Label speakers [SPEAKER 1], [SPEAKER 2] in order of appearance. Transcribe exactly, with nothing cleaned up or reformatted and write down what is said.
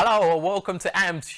[SPEAKER 1] Hello, welcome to A M P E D